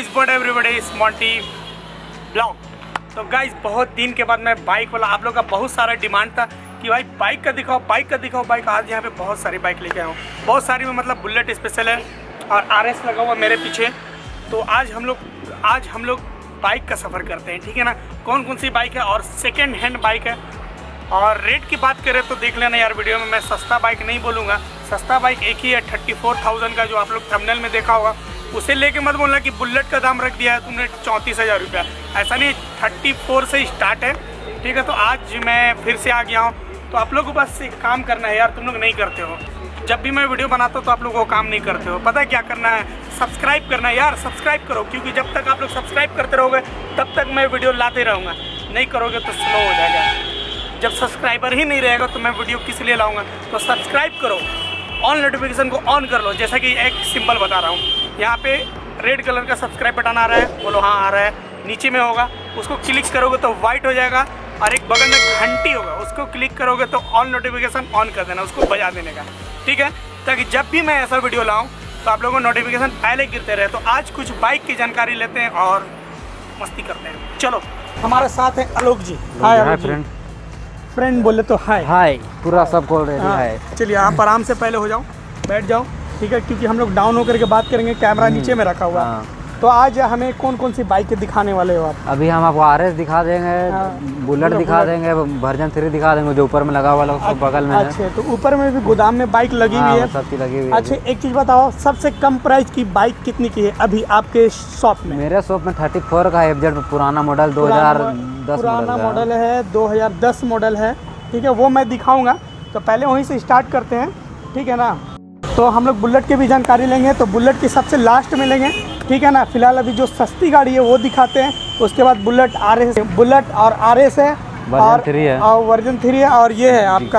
Is what everybody स्मॉन्टी blog. तो guys बहुत दिन के बाद मैं बाइक वाला आप लोग का बहुत सारा डिमांड था कि भाई बाइक का दिखाओ बाइक। आज यहाँ पे बहुत सारी बाइक लेके आया हूँ, बहुत सारी में मतलब बुलेट स्पेशल है और RS लगा हुआ मेरे पीछे। तो आज हम लोग बाइक का सफ़र करते हैं, ठीक है ना। कौन कौन सी बाइक है और सेकेंड हैंड बाइक है। और रेट की बात करें तो देख लेना यार वीडियो में, मैं सस्ता बाइक नहीं बोलूँगा। सस्ता बाइक एक ही है 34,000 का, जो आप लोग थंबनेल में देखा होगा। उसे लेके मत बोलना कि बुलेट का दाम रख दिया है तुमने 34,000 रुपया, ऐसा नहीं, 34 से स्टार्ट है, ठीक है। तो आज मैं फिर से आ गया हूँ। तो आप लोग को बस एक काम करना है यार, तुम लोग नहीं करते हो। जब भी मैं वीडियो बनाता हूँ तो आप लोग वो काम नहीं करते हो। पता है क्या करना है? सब्सक्राइब करना है यार, सब्सक्राइब करो, क्योंकि जब तक आप लोग सब्सक्राइब करते रहोगे तब तक मैं वीडियो लाते रहूँगा। नहीं करोगे तो स्लो हो जाएगा। जब सब्सक्राइबर ही नहीं रहेगा तो मैं वीडियो किस लिए लाऊंगा। तो सब्सक्राइब करो, ऑन नोटिफिकेशन को ऑन कर लो। जैसा कि एक सिंबल बता रहा हूँ, यहाँ पे रेड कलर का सब्सक्राइब बटन आ रहा है, बोलो हाँ आ रहा है। नीचे में होगा, उसको क्लिक करोगे तो वाइट हो जाएगा, और एक बगल में घंटी होगा, उसको क्लिक करोगे तो ऑन नोटिफिकेशन ऑन कर देना, उसको बजा देने का, ठीक है। ताकि जब भी मैं ऐसा वीडियो लाऊँ तो आप लोगों को नोटिफिकेशन पहले गिरते रहे। तो आज कुछ बाइक की जानकारी लेते हैं और मस्ती करते हैं। चलो, हमारे साथ है आलोक जी। हाय फ्रेंड बोले तो हाय पूरा सब बोल रहे हैं। चलिए आप आराम से पहले हो जाओ, बैठ जाओ, ठीक है, क्योंकि हम लोग डाउन होकर के बात करेंगे, कैमरा नीचे में रखा हुआ है। तो आज हमें कौन कौन सी बाइकें दिखाने वाले हो आप? अभी हम आपको RS दिखा देंगे, बुलेट दिखा देंगे, वर्जन 3 दिखा देंगे, जो ऊपर में लगा हुआ है बगल में। अच्छा, तो ऊपर में भी गोदाम में बाइक लगी हुई है, सब चीज लगी हुई है। अच्छा, एक चीज़ बताओ, सबसे कम प्राइस की बाइक कितनी की है अभी आपके शॉप में? मेरे शॉप में 34 का FZ पुराना मॉडल 2010 पुराना मॉडल है, 2010 मॉडल है, ठीक है, वो मैं दिखाऊंगा। तो पहले वहीं से स्टार्ट करते हैं, ठीक है ना। तो हम लोग बुलेट की भी जानकारी लेंगे, तो बुलेट की सबसे लास्ट में लेंगे, ठीक है ना। फिलहाल अभी जो सस्ती गाड़ी है वो दिखाते हैं, उसके बाद बुलेट और RS है, और वर्जन 3 है, और ये है आपका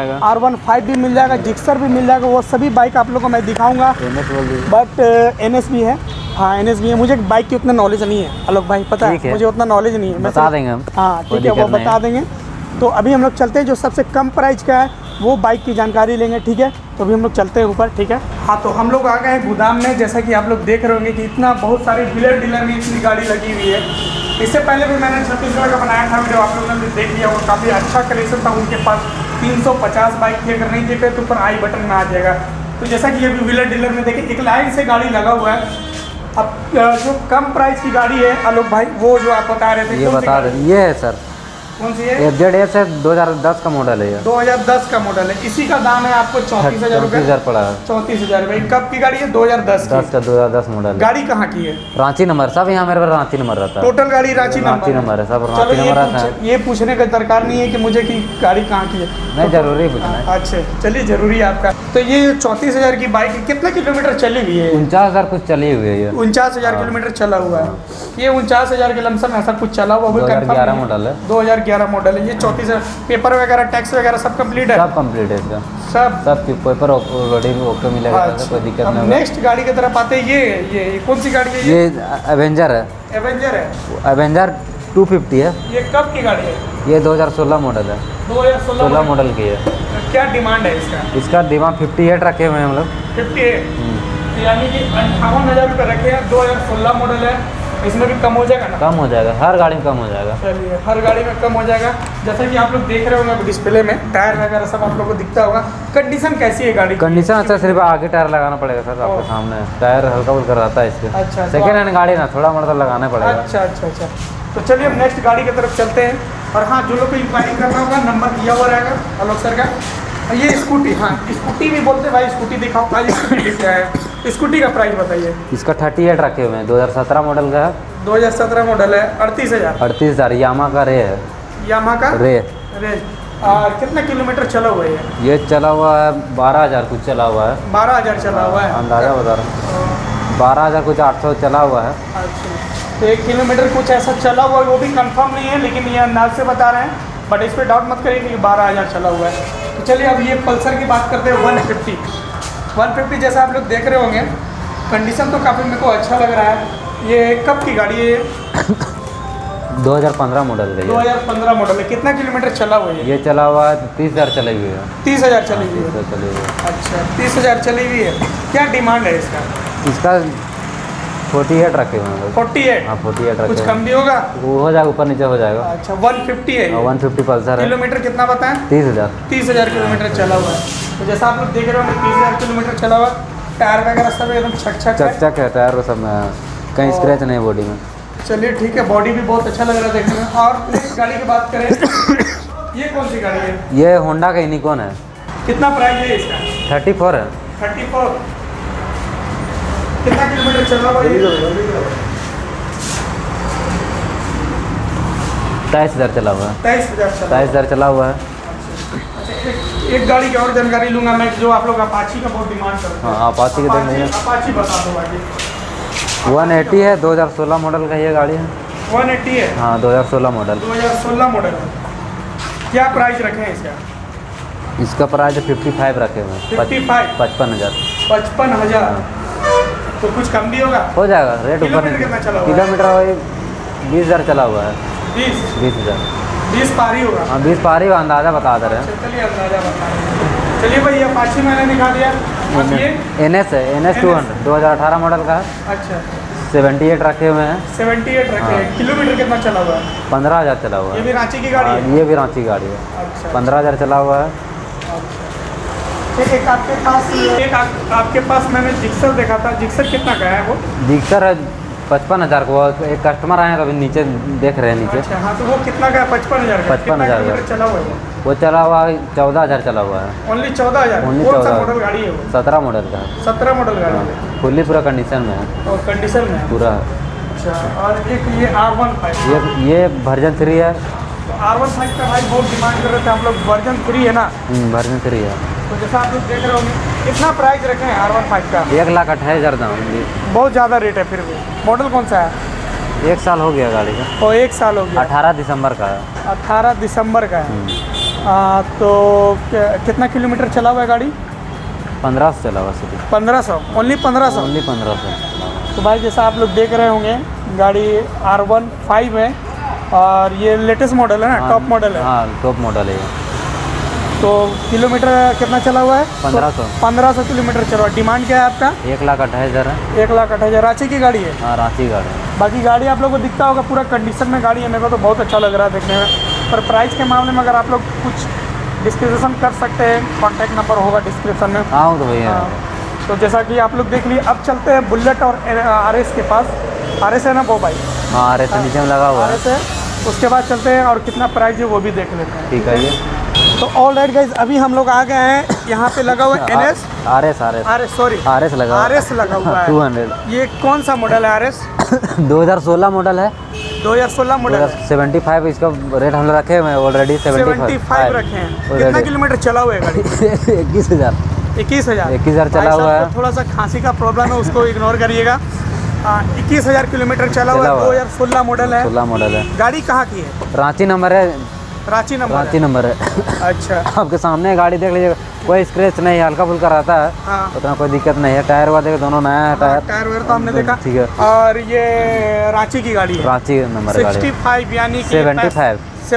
R15 भी मिल जाएगा, जिक्सर भी मिल जाएगा। वो सभी बाइक आप लोगों को मैं दिखाऊंगा, बट NS भी है। हाँ, NS भी है। मुझे बाइक की उतना नॉलेज नहीं है आलोक भाई, पता है मुझे उतना नॉलेज नहीं है, बता देंगे हम। हाँ ठीक है, वो बता देंगे। तो अभी हम लोग चलते हैं, जो सबसे कम प्राइस का है वो बाइक की जानकारी लेंगे, ठीक है। तो अभी हम लोग चलते हैं ऊपर, ठीक है। हाँ, तो हम लोग आ गए हैं गोदाम में। जैसा कि आप लोग देख रहे होंगे कि इतना बहुत सारे डीलर में इतनी गाड़ी लगी हुई है। इससे पहले भी मैंने छत्तीसगढ़ का बनाया था वीडियो, आप लोगों ने देख लिया, वो काफ़ी अच्छा कलेक्शन था उनके पास। 350 बाइक थी, अगर नहीं देखे तो ऊपर आई बटन में आ जाएगा। तो जैसा कि अभी व्हीलर डीलर में देखें, एक लाइन से गाड़ी लगा हुआ है। अब जो कम प्राइस की गाड़ी है आलोक भाई, वो जो आप बता रहे थे, ये बता दें, ये है सर, कौन सी है? FZ है, 2010 का मॉडल है। 2010 का मॉडल है। इसी का दाम है आपको 34,000 रुपये पड़ा है। 34,000 रुपये। कब की गाड़ी है? 2010 का 2010 मॉडल। गाड़ी कहाँ की है? रांची नंबर, सब यहाँ मेरे पास रांची नंबर रहता है। टोटल गाड़ी रांची नंबर है, सब रांची नंबर रहता है। ये पूछने का दरकार नहीं है कि मुझे की गाड़ी कहाँ की है, नहीं जरूरी पूछना है। अच्छा चलिए, जरूरी है आपका। तो ये 34,000 की बाइक है, कितना किलोमीटर चली हुई है? 49,000 कुछ चली हुई है। 49,000 किलोमीटर चला हुआ है। ये 49,000 के लमसम ऐसा कुछ चला हुआ, 2011 मॉडल है। 2011 मॉडल है ये। 34,000 पेपर वगैरह, टैक्स वगैरह सब कंप्लीट है? सब कंप्लीट है इसका, सब पेपर ऑलरेडी ओके मिलेगा, कोई दिक्कत नहीं होगा। नेक्स्ट गाड़ी की तरफ आते हैं, ये कौन सी गाड़ी है? ये एवेंजर है। एवेंजर 250 है। ये कब की गाड़ी है? ये 2016 मॉडल है। 2016 मॉडल की है। क्या डिमांड है इसका? इसका डिमांड 58 रखे हुए हैं हम लोग। 58 यानी कि 58,000 रुपये रखे हैं। 2016 मॉडल है, इसमें भी कम हो जाएगा ना? कम हो जाएगा, हर गाड़ी में कम हो जाएगा। चलिए, हर गाड़ी में कम हो जाएगा। जैसा कि आप लोग देख रहे होंगे डिस्प्ले में, टायर वगैरह सब आप लोग को दिखता होगा। कंडीशन कैसी है गाड़ी? कंडीशन अच्छा, सिर्फ आगे टायर लगाना पड़ेगा सर, आपके सामने टायर हल्का फुल्का रहता है इसके। अच्छा, सेकेंड हैंड गाड़ी ना, थोड़ा मोड़ा लगाना पड़ेगा। अच्छा। तो चलिए हम नेक्स्ट गाड़ी की तरफ चलते हैं। और हाँ, जो लोग को इंक्वायरी करना होगा, नंबर दिया हुआ रहेगा आलोक सर का। ये स्कूटी, हाँ स्कूटी भी बोलते हैं भाई, स्कूटी दिखाओ। आज स्कूटी क्या है? स्कूटी का प्राइस बताइए। इसका 38 रखे हुए हैं, 2017 मॉडल का है। 2017 मॉडल है। 38,000 यामा का रे है। यामा का रे। और कितना किलोमीटर चला हुआ है ये? चला हुआ है 12,000 कुछ चला हुआ है। 12,000 चला हुआ है, अंदाजा बता रहा हूँ। 12,000 कुछ 800 चला हुआ है। अच्छा, तो 1 किलोमीटर कुछ ऐसा चला हुआ है, वो भी कंफर्म नहीं है, लेकिन ये अंदाज से बता रहे हैं। बट इस पर डाउट मत करिए कि 12,000 चला हुआ है। तो चलिए अब ये पल्सर की बात करते हैं। 150 जैसा आप लोग देख रहे होंगे, कंडीशन तो काफ़ी मेरे को अच्छा लग रहा है। ये कब की गाड़ी है? 2015 मॉडल है। 2015 मॉडल है। कितना किलोमीटर चला हुआ है? ये चला हुआ है 30,000 चली हुई है। 30,000 चली हुई है। अच्छा, 30,000 चली हुई है। क्या डिमांड है इसका? इसका 48 रखे हुए हैं। 48? हाँ 48 रखे कुछ हुए कम भी होगा? वो हो जाएगा, ऊपर नीचे हो जाएगा। अच्छा 150 है ये? 150 पल्सर है। किलोमीटर कितना बताएं? 30,000। 30,000 किलोमीटर चला हुआ है। तो जैसा आप लोग देख रहे हो 30,000 किलोमीटर चला हुआ। टायर वगैरह सब एकदम चक है टायर वो सब में, कहीं स्क्रैच नहीं बॉडी में। चलिए ठीक है, बॉडी भी बहुत अच्छा लग रहा है देखने में। और नेक्स्ट गाड़ी की बात करें, ये कौन सी गाड़ी है? ये होंडा का यूनिकॉर्न है। कितना प्राइस है इसका? 34 है। 34? कितना किलोमीटर चला हुआ है? 23,000 चला हुआ है। 23,000 चला हुआ है। एक गाड़ी की और जानकारी लूंगा मैं, जो आप लोग अपाची का बहुत डिमांड करते हैं। हाँ अपाची के देख लीजिए। अपाची बता दो भाई। 180 है, 2016 मॉडल का ये गाड़ी है। 180 है? हाँ 2016 मॉडल। 2016 मॉडल है। क्या प्राइस रखे हैं इसका? इसका प्राइस 55 रखे हुए हैं। 55? 55,000। 55,000? तो कुछ कम भी होगा? हो जाएगा, रेट ऊपर। किलोमीटर कितना चला हुआ है? किलोमीटर वही 20,000 चला हुआ है। 20,000। 20 पार ही होगा? हाँ 20 पार ही, अंदाज़ा बता दे रहे हैं। चलिए अंदाजा बता रहे हैं। चलिए भाई, अपाची मैंने दिखा दिया। अब ये NS है, NS 200 2018 मॉडल का है। अच्छा 78 रखे हुए हैं। 78 रखे हैं। किलोमीटर कितना चला हुआ है? 15,000 चला हुआ ये है। भी रांची की गाड़ी है? ये भी रांची गाड़ी है। अच्छा 15,000 चला हुआ है। एक आपके पास मैंने जिक्सर देखा था। जिक्सर कितना का है वो? जिक्सर है 55,000 को। एक कस्टमर आए हैं तो अभी नीचे देख रहे हैं नीचे। अच्छा हाँ, तो वो कितना का है? 55,000 का? 55,000 किलोमीटर चला हुआ है वो चला हुआ 14,000 चला हुआ है। ओनली 14,000? Only कौन सा 14,000 मॉडल गाड़ी है वो? 17 मॉडल का है। 17 मॉडल गाड़ी है? फुल्ली पूरा कंडीशन में है। और कंडीशन में है पूरा। अच्छा, और एक ये R15? ये वर्जन 3 है। तो R15 का भाई बहुत डिमांड कर रहे थे आप लोग। वर्जन 3 है ना? वर्जन 3 है। तो जैसा आप लोग देख रहे होंगे, कितना प्राइस रखे हैं R15 का? 1,28,000 दाम। बहुत ज़्यादा रेट है फिर भी। मॉडल कौन सा है? 1 साल हो गया गाड़ी का। और 1 साल हो गया? 18 दिसंबर का है। 18 दिसंबर का है। तो कितना किलोमीटर चला हुआ है गाड़ी? 1500 चला हुआ सिर्फ। 1500? ओनली 1500? ओनली 1500। तो भाई जैसा आप लोग देख रहे होंगे, गाड़ी R15 है और ये लेटेस्ट मॉडल है ना? टॉप मॉडल है? हाँ टॉप मॉडल है ये। तो किलोमीटर कितना चला हुआ है? 1500। 1500 किलोमीटर चला हुआ है। डिमांड क्या है आपका? 1,28,000 है। 1,28,000। रांची की गाड़ी है? हाँ रांची गाड़ी है। बाकी गाड़ी आप लोग को दिखता होगा पूरा कंडीशन में गाड़ी है। मेरे को तो बहुत अच्छा लग रहा है देखने में। पर प्राइस के मामले में अगर आप लोग कुछ डिस्क्रिप्शन कर सकते हैं, कॉन्टैक्ट नंबर होगा डिस्क्रिप्शन में। हाँ वो तो भैया। तो जैसा कि आप लोग देख लिए, अब चलते हैं बुलेट और RS के पास। RS है ना वो भाई? हाँ RS नीचे में लगा हुआ है। RS है। उसके बाद चलते हैं और कितना प्राइस है वो भी देख लेते हैं। ठीक है ये। तो ऑल राइट गाइज, अभी हम लोग आ गए हैं यहाँ पे। लगा हुआ है NS RS सॉरी RS लगा RS लगा हुआ है। 200। ये कौन सा मॉडल है RS? 2016 मॉडल है। 2016 मॉडल है। 75 इसका रेट हम लोग रखे हुए हैं ऑलरेडी। 75 रखे हैं। कितना किलोमीटर चला हुआ है गाड़ी? 21,000। 21,000 चला हुआ है। थोड़ा सा खांसी का प्रॉब्लम है, उसको इग्नोर करिएगा। 21,000 किलोमीटर चला हुआ है। 2016 मॉडल है। 16 मॉडल है। गाड़ी कहाँ की है? रांची नंबर है। रांची नंबर है। अच्छा आपके सामने गाड़ी देख लीजिएगा, कोई स्क्रैच नहीं है, हल्का फुल्का रहता है। हाँ। उतना कोई दिक्कत नहीं है। टायर वायर दोनों नया है। टायर वायर तो हमने देखा। ठीक है। और ये रांची की गाड़ी है? रांची नंबर गाड़ी। 65 यानी कि 75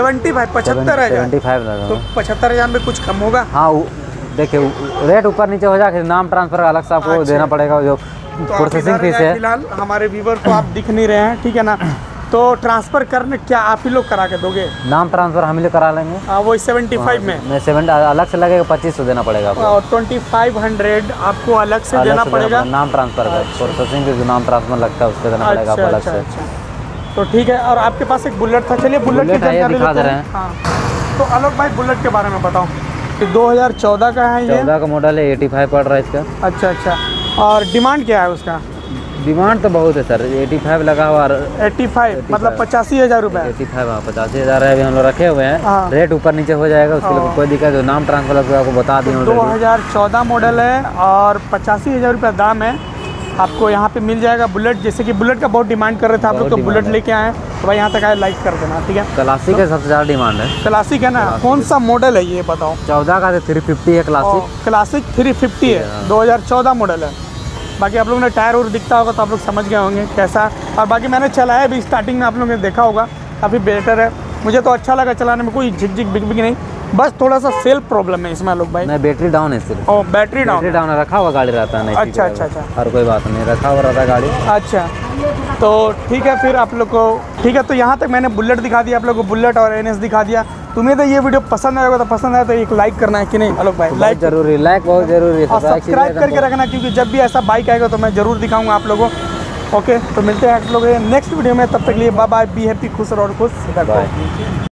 75 75 लगा। तो 75,000 में कुछ कम होगा? हाँ देखिए रेट ऊपर नीचे हो जाए, नाम ट्रांसफर का अलग से आपको देना पड़ेगा। जो प्रोसेसिंग फीस है। फिलहाल हमारे व्यूवर को आप दिख नहीं रहे हैं, ठीक है ना? तो ट्रांसफर करने क्या आप ही लोग करा के दोगे? नाम ट्रांसफर हम ही लोग करा लेंगे। हाँ वो 75 में 70 अलग से लगेगा। 2500 देना पड़ेगा आपको। और 2500 आपको अलग से देना पड़ेगा। नाम ट्रांसफर का प्रोसेसिंग जो नाम ट्रांसफर लगता है उसका देना पड़ेगा आपको अलग से। तो ठीक है। और आपके पास एक बुलेट था, चलिए बुलेट की जानकारी दिखा दे रहे हैं। हाँ तो आलोक भाई बुलेट के बारे में बताओ। 2014 का है ये? 14 का मॉडल है। 85 पड़ रहा है इसका। अच्छा। और डिमांड क्या है उसका? डिमांड तो बहुत है सर। 85 लगा हुआ। 85 मतलब 85,000 रुपये? 85 हाँ 85,000 है। अभी हम लोग रखे हुए हैं। हाँ। रेट ऊपर नीचे हो जाएगा, उसके लिए कोई दिक्कत। नाम ट्रांसफर आपको बता दी। 2014 मॉडल है और 85,000 रुपये दाम है। आपको यहाँ पे मिल जाएगा बुलेट। जैसे कि बुलेट का बहुत डिमांड कर रहे थे आप लोग, तो बुलेट लेके आए तो भाई यहाँ तक आए लाइक कर देना, ठीक है? क्लासिक है सबसे ज़्यादा डिमांड है। क्लासिक है ना? कौन सा मॉडल है ये बताओ? 14 का 350 है क्लासिक। क्लासिक 350 है। 2014 मॉडल है। बाकी आप लोगों ने टायर और दिखता होगा तो आप लोग समझ गए होंगे कैसा। और बाकी मैंने चलाया भी, स्टार्टिंग में आप लोगों ने देखा होगा, काफ़ी बेटर है। मुझे तो अच्छा लगा चलाने में, कोई झिक बिक नहीं, बस थोड़ा सा सेल्फ प्रॉब्लम है इसमें आलोक भाई। नहीं, बैटरी डाउन है सिर्फ। ओ बैटरी डाउन है। रखा हुआ गाड़ी रहता है नहीं। अच्छा अच्छा अच्छा, और कोई बात नहीं, रखा हुआ रहता है गाड़ी। अच्छा तो ठीक है फिर आप लोग को, ठीक है तो यहाँ तक मैंने बुलेट दिखा दिया आप लोग को, बुलेट और NS दिखा दिया। तुम्हें तो ये वीडियो पसंद आएगा, तो पसंद आया तो एक लाइक करना है कि नहीं आलोक भाई? लाइक जरूरी, लाइक बहुत जरूरी है, और सब्सक्राइब करके रखना, क्योंकि जब भी ऐसा बाइक आएगा तो मैं जरूर दिखाऊंगा आप लोगों को। ओके, तो मिलते हैं आप लोग नेक्स्ट वीडियो में, तब तक के लिए बाय बाय, बी हैप्पी, खुश रहो और खुश।